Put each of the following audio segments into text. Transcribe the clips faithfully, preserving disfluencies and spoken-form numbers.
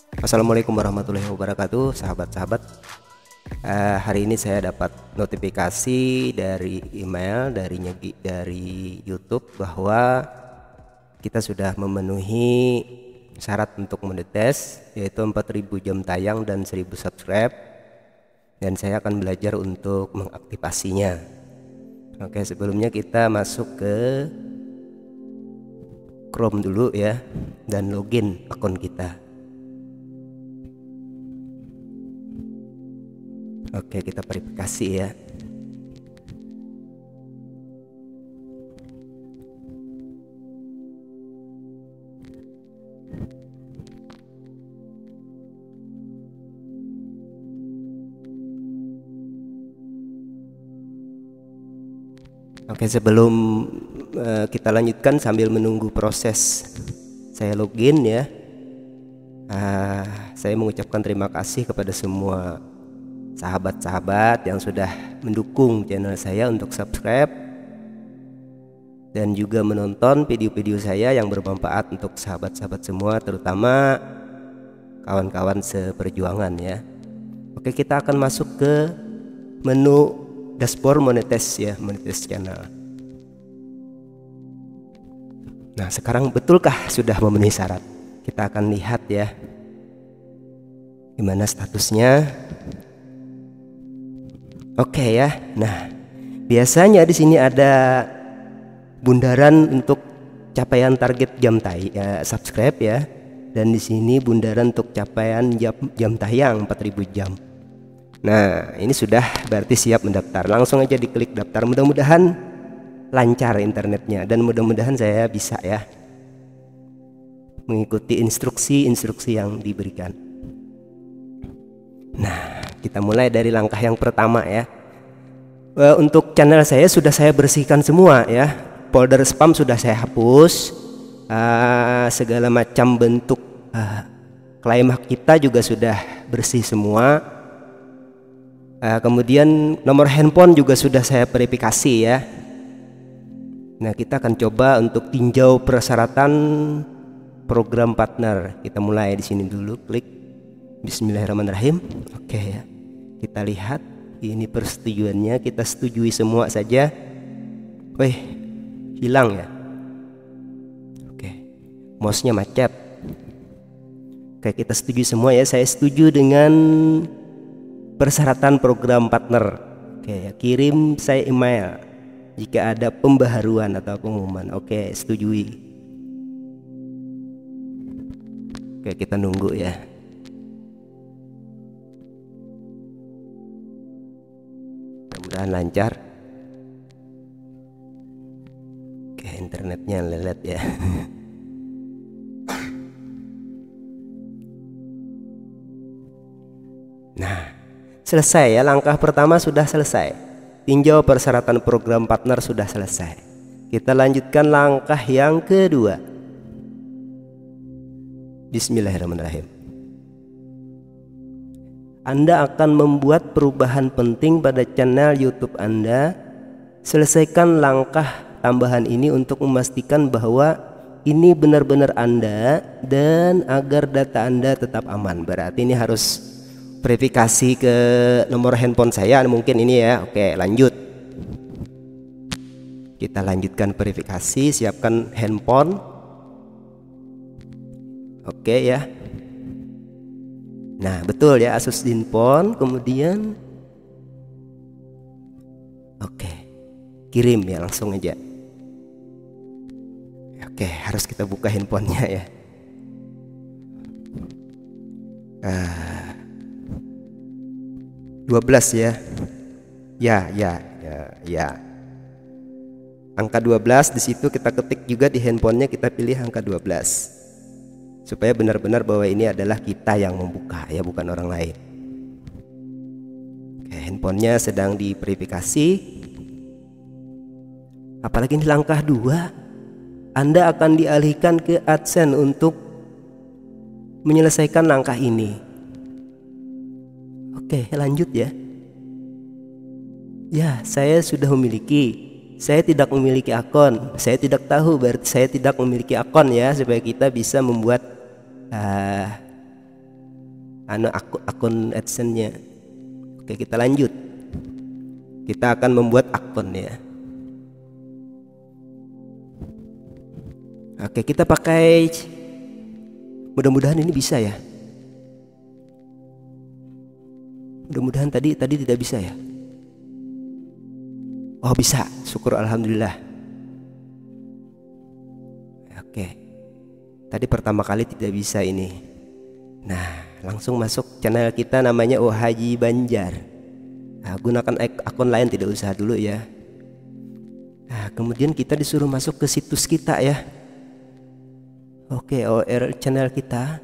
Assalamualaikum warahmatullahi wabarakatuh, sahabat-sahabat. Uh, hari ini saya dapat notifikasi dari email dari dari YouTube bahwa kita sudah memenuhi syarat untuk mendetes, yaitu empat ribu jam tayang dan seribu subscribe, dan saya akan belajar untuk mengaktifasinya. Oke, sebelumnya kita masuk ke Chrome dulu ya, dan login akun kita. Oke, kita verifikasi ya. Oke, sebelum uh, kita lanjutkan sambil menunggu proses saya login ya, uh, saya mengucapkan terima kasih kepada semua sahabat-sahabat yang sudah mendukung channel saya untuk subscribe dan juga menonton video-video saya yang bermanfaat untuk sahabat-sahabat semua, terutama kawan-kawan seperjuangan ya. Oke, kita akan masuk ke menu dashboard monetize ya, monetize channel. Nah, sekarang betulkah sudah memenuhi syarat? Kita akan lihat ya gimana statusnya. Oke okay ya. Nah, biasanya di sini ada bundaran untuk capaian target jam tayang ya, subscribe ya. Dan di sini bundaran untuk capaian jam, jam tayang empat ribu jam. Nah, ini sudah berarti siap mendaftar. Langsung aja diklik daftar. Mudah-mudahan lancar internetnya dan mudah-mudahan saya bisa ya mengikuti instruksi-instruksi yang diberikan. Nah, kita mulai dari langkah yang pertama ya. Uh, untuk channel saya sudah saya bersihkan semua ya. Folder spam sudah saya hapus. Uh, segala macam bentuk uh, klaim hak kita juga sudah bersih semua. Uh, kemudian nomor handphone juga sudah saya verifikasi ya. Nah, kita akan coba untuk tinjau persyaratan program partner. Kita mulai di sini dulu, klik Bismillahirrahmanirrahim. Oke ya, kita lihat ini persetujuannya, kita setujui semua saja. Wih, hilang ya. Oke, mouse-nya macet. Oke, kita setuju semua ya. Saya setuju dengan persyaratan program partner. Oke ya, kirim saya email jika ada pembaharuan atau pengumuman. Oke, setujui. Oke, kita nunggu ya. Mudah-mudahan lancar. Oke, internetnya lelet ya. Nah, selesai ya, langkah pertama sudah selesai. Tinjau persyaratan program partner sudah selesai. Kita lanjutkan langkah yang kedua. Bismillahirrahmanirrahim. Anda akan membuat perubahan penting pada channel YouTube Anda. Selesaikan langkah tambahan ini untuk memastikan bahwa ini benar-benar Anda dan agar data Anda tetap aman. Berarti ini harus verifikasi ke nomor handphone saya mungkin ini ya. Oke, lanjut. Kita lanjutkan verifikasi, siapkan handphone. Oke ya. Nah, betul ya, Asus Zenfone. Kemudian oke, kirim ya, langsung aja. Oke, harus kita buka handphonenya ya. ah, dua belas ya. Ya, ya, ya, ya. Angka dua belas di situ kita ketik juga di handphonenya, kita pilih angka dua belas. Supaya benar-benar bahwa ini adalah kita yang membuka ya, bukan orang lain. Oke, handphonenya sedang diverifikasi. Apalagi ini langkah dua, Anda akan dialihkan ke AdSense untuk menyelesaikan langkah ini. Oke, lanjut ya. Ya, saya sudah memiliki. Saya tidak memiliki akun. Saya tidak tahu, berarti saya tidak memiliki akun ya, supaya kita bisa membuat uh, anu akun, akun AdSense-nya. Oke, kita lanjut. Kita akan membuat akun ya. Oke, kita pakai, mudah-mudahan ini bisa ya. Mudah-mudahan tadi tadi tidak bisa ya. Oh bisa, syukur alhamdulillah. Oke, tadi pertama kali tidak bisa ini. Nah, langsung masuk channel kita, namanya Oh Haji Banjar. Nah, gunakan akun lain, tidak usah dulu ya. Nah, kemudian kita disuruh masuk ke situs kita ya. Oke, O R channel kita.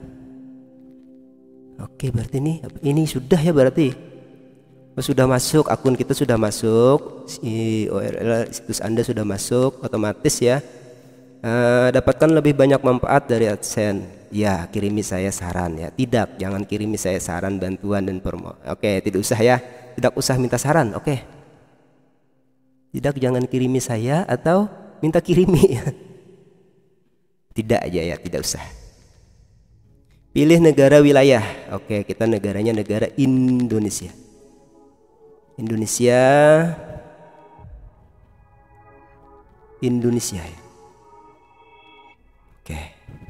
Oke, berarti ini ini sudah ya berarti. Oh, sudah masuk, akun kita sudah masuk, si U R L situs Anda sudah masuk, otomatis ya. Uh, dapatkan lebih banyak manfaat dari AdSense. Ya, kirimi saya saran ya. Tidak, jangan kirimi saya saran, bantuan dan promo. Oke, tidak usah ya. Tidak usah minta saran. Oke. Tidak, jangan kirimi saya atau minta kirimi. Tidak aja ya, tidak usah. Pilih negara wilayah. Oke, kita negaranya negara Indonesia. Indonesia. Indonesia ya. Oke.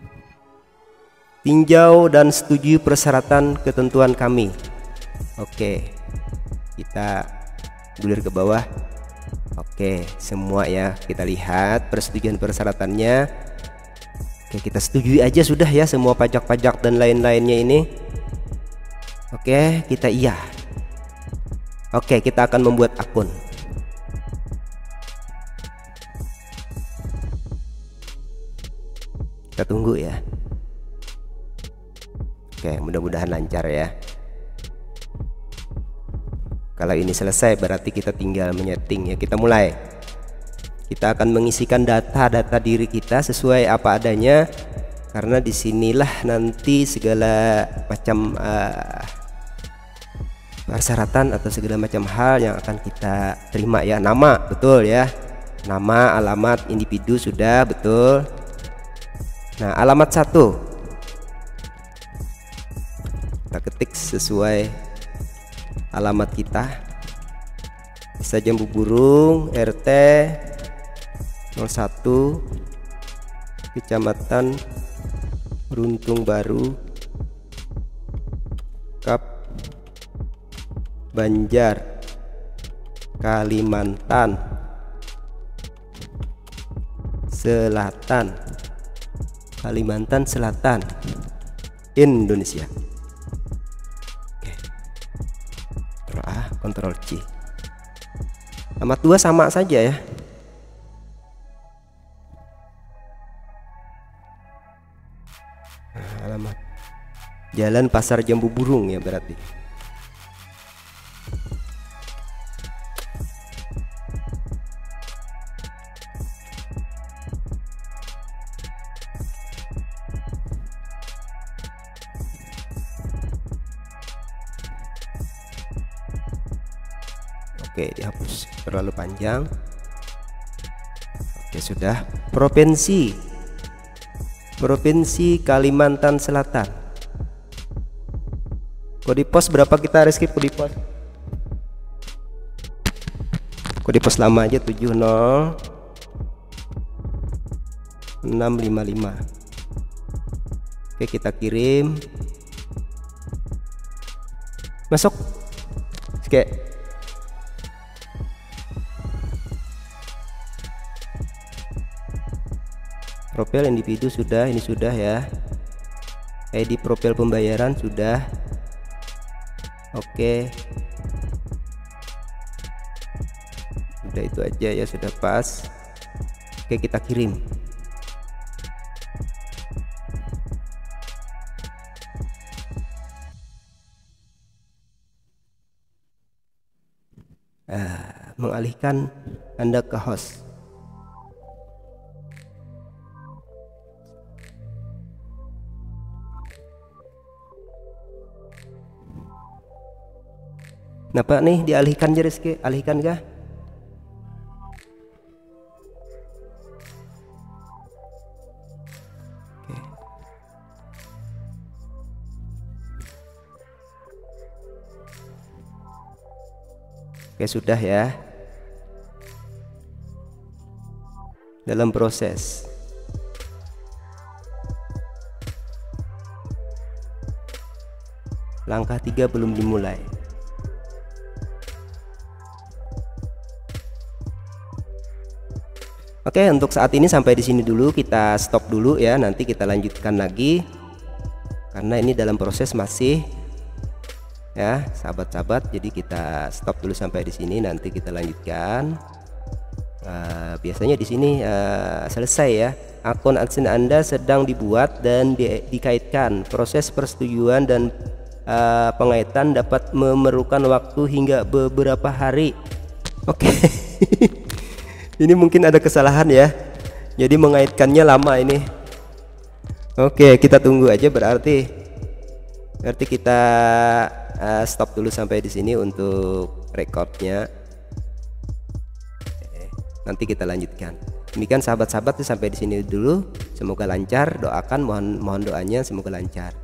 Tinjau dan setujui persyaratan ketentuan kami. Oke. Kita gulir ke bawah. Oke, semua ya, kita lihat persetujuan persyaratannya. Oke, kita setujui aja sudah ya semua pajak-pajak dan lain-lainnya ini. Oke, kita iya. Oke, kita akan membuat akun. Kita tunggu ya. Oke, mudah-mudahan lancar ya. Kalau ini selesai berarti kita tinggal menyeting ya. Kita mulai. Kita akan mengisikan data-data diri kita sesuai apa adanya, karena disinilah nanti segala macam uh, persyaratan atau segala macam hal yang akan kita terima ya. Nama betul ya, nama, alamat, individu sudah betul. Nah, alamat satu kita ketik sesuai alamat kita. Desa Jambu Burung, R T nol satu, Kecamatan Runtung Baru, Kap Banjar, Kalimantan Selatan. Kalimantan Selatan, Indonesia. Oke. Ctrl A, Ctrl C. Alamat dua sama saja ya. Nah, alamat Jalan Pasar Jambu Burung ya berarti. Oke, dihapus, terlalu panjang. Oke, sudah. Provinsi Provinsi Kalimantan Selatan. Kode pos berapa, kita skip kode pos. Kode pos lama aja tujuh nol enam lima lima. Oke, kita kirim. Masuk. Oke. Profil individu sudah, ini sudah ya. I D profil pembayaran sudah. Oke. Sudah, itu aja ya, sudah pas. Oke, kita kirim. Ah, mengalihkan Anda ke host. Kenapa nih dialihkan aja Rizky? Alihkan kah? Oke. Oke, sudah ya. Dalam proses. Langkah tiga belum dimulai. Oke, untuk saat ini sampai di sini dulu, kita stop dulu ya. Nanti kita lanjutkan lagi karena ini dalam proses masih ya, sahabat-sahabat. Jadi kita stop dulu sampai di sini, nanti kita lanjutkan. Uh, biasanya di sini uh, selesai ya. Akun AdSense Anda sedang dibuat dan di dikaitkan. Proses persetujuan dan uh, pengaitan dapat memerlukan waktu hingga beberapa hari. Oke. Okay. Ini mungkin ada kesalahan ya. Jadi mengaitkannya lama ini. Oke, kita tunggu aja berarti. Berarti kita uh, stop dulu sampai di sini untuk recordnya. Oke, nanti kita lanjutkan. Demikian sahabat-sahabat, sampai di sini dulu. Semoga lancar. Doakan, mohon mohon doanya semoga lancar.